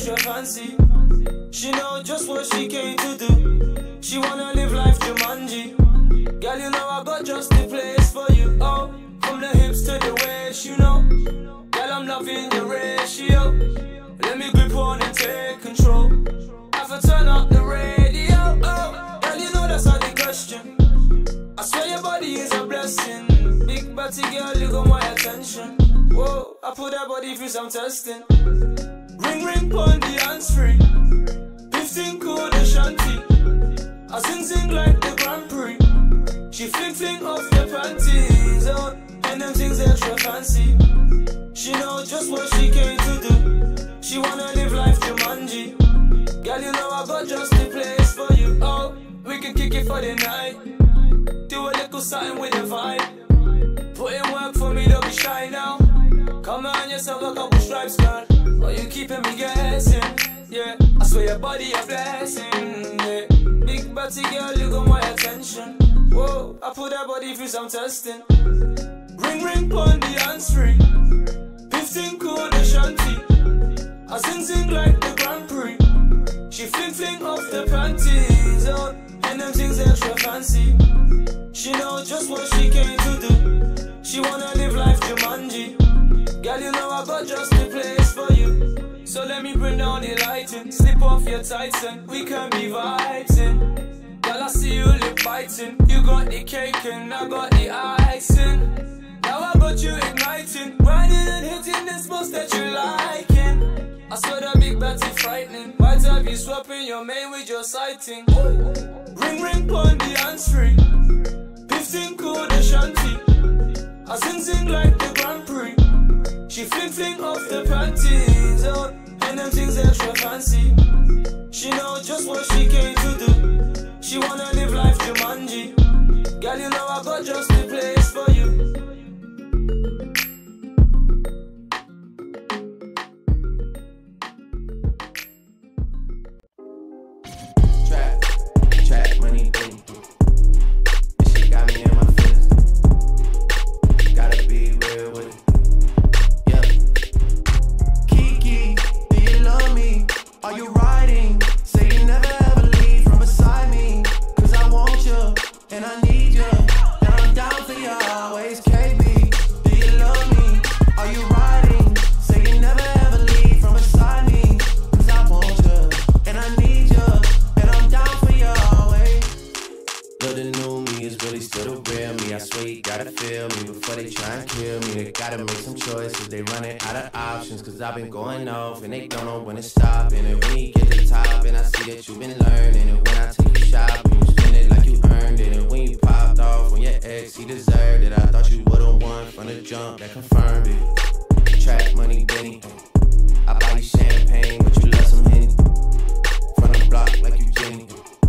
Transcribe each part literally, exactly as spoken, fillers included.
extra fancy. She know just what she came to do. She wanna live life Jumanji. Girl, you know I got just the place for you. Oh, from the hips to the waist, you know. Girl, I'm loving your ratio. Let me grip on and take control. Have to turn up the radio. Oh, girl, you know that's not the question. I swear your body is a blessing. Big body girl, you got my attention. Whoa, I put that body through some testing. Ring ring pon the hands free. Fifteen cool the shanty. I sing sing like the Grand Prix. She fling fling off the panties, oh, and them things extra fancy. She know just what she came to do. She wanna live life Jumanji. Girl, you know I got just the place for you. Oh, we can kick it for the night. Do a little something with the vibe. Put in work for me, don't be shy now. Come on yourself a couple stripes, girl. Oh, you keeping me guessing. Yeah, I swear your body a blessing. Yeah, big body girl, you got my attention. Whoa, I put that body through some testing. Ring ring pon the hands free. Fifteen cool the shanty. I sing sing like the Grand Prix. She fling fling off the panties, oh, and them things extra fancy. She know just what she came to do. She wanna live life Jumanji. Girl, you know I got just the place for you. So let me bring down the lighting. Slip off your tights and we can be vibing. Girl, I see you lip biting. You got the cake and I got the icing. Now I got you igniting. Riding and hitting the spots that you liking. I saw that big batty frightening. Might have you swapping your main with your sighting. Ring ring pon the hands free. Fifteen cool the shanty. I sing sing like the Grand Prix. She fling fling off the panties, oh, and them things extra fancy. She know just what she came to do. She wanna live life Jumanji. Girl, you know I got just the place for you. Trap, trap money, baby. This shit got me in my feelings. Gotta be real with it. Are you riding? Say you never ever leave from beside me. Cause I want you, and I need you, and I'm down for you always. K B, do you love me? Are you riding? Say you never ever leave from beside me. Cause I want you, and I need you, and I'm down for you always. But the new me is really still the real me. I swear you gotta feel me before they try and kill me. They gotta make some choices, they running out of options. Cause I've been going off and they don't know when to stop. And when you get to the top and I see that you've been learning. And when I take you shopping, you spend it like you earned it. And when you popped off when your ex, he deserved it. I thought you would've won from the jump, that confirmed it. Trap money, Benny. I buy you champagne, but you love some Henny. From the block like you Jenny.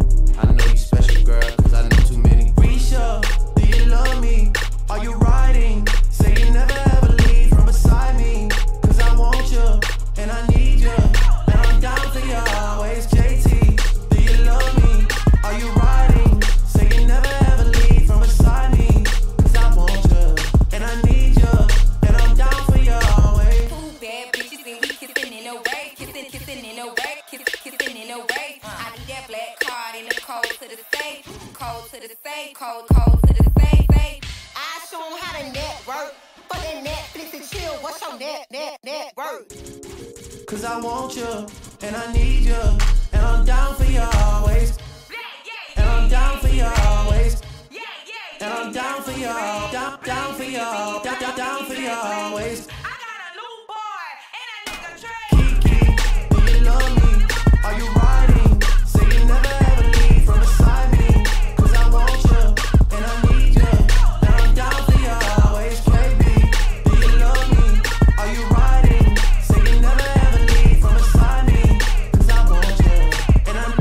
I know you special, girl, cause I know too many. Risha, do you love me? Are you riding? Say you never ever leave from beside me. Cause I want you, and I need you, and I'm down for you always. J T, do you love me? Are you riding? Say you never ever leave from beside me. Cause I want you, and I need you, and I'm down for you always. Two bad bitches and we kissing in a way. Kissing, kissing in a way. Kissing, kissing in a way. I need that black card in the code to the safe. Code to the safe. Code, code to the safe. safe. I show them how to network. For that Netflix and chill. What's your net, net, network? Cause I want you, and I need you, and I'm down for you always. And I'm down for you always. And I'm down for you, down, down for you, down, down, down for you always. I got a new boy and a nigga trade. Kiki, do you love me? Are you riding? Say you never ever leave from beside me. Cause I want you, and I need you, and I'm down for you always. K B, do you love me? Are you riding? Say you never ever leave from beside me. Cause I want you, and I'm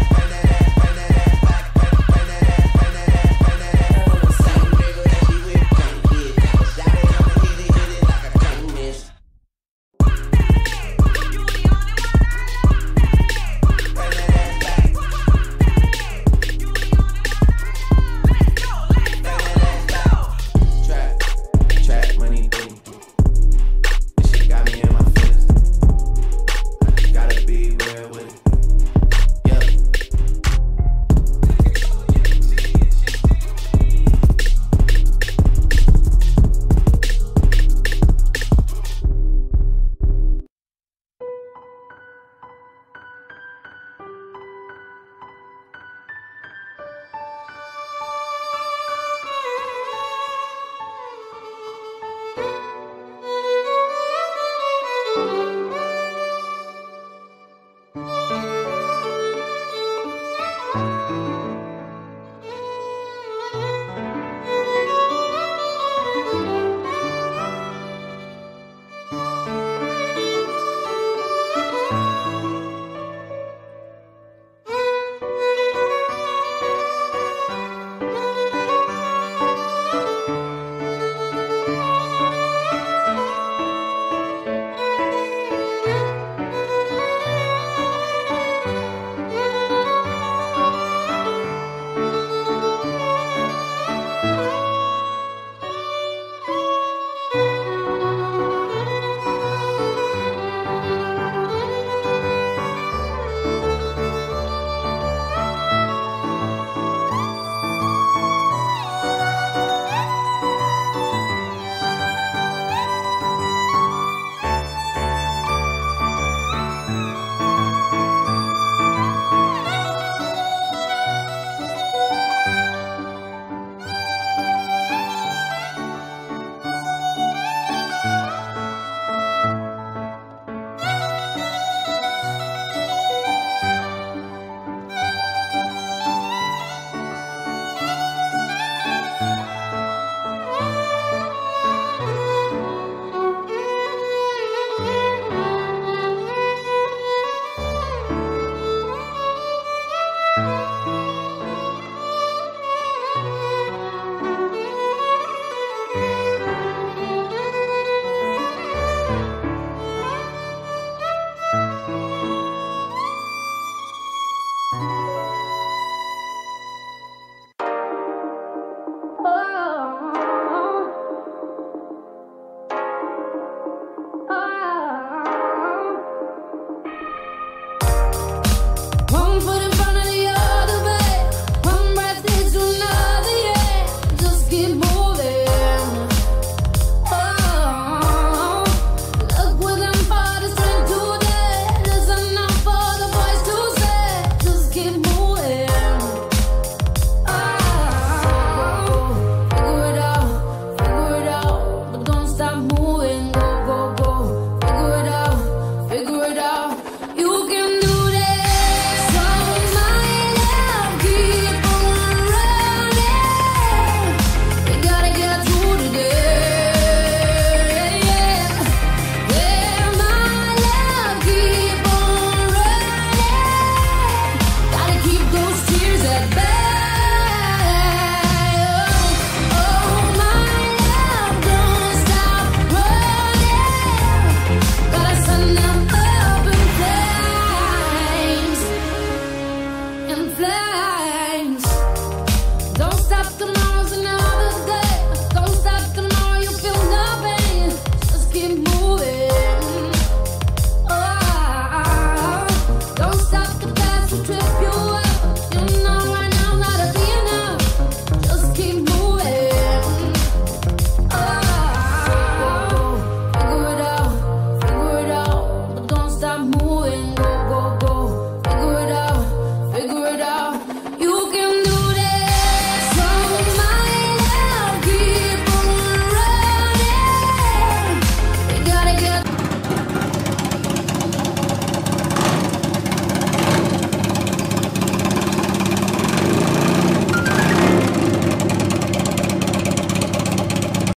Same nigga that she with stop moving.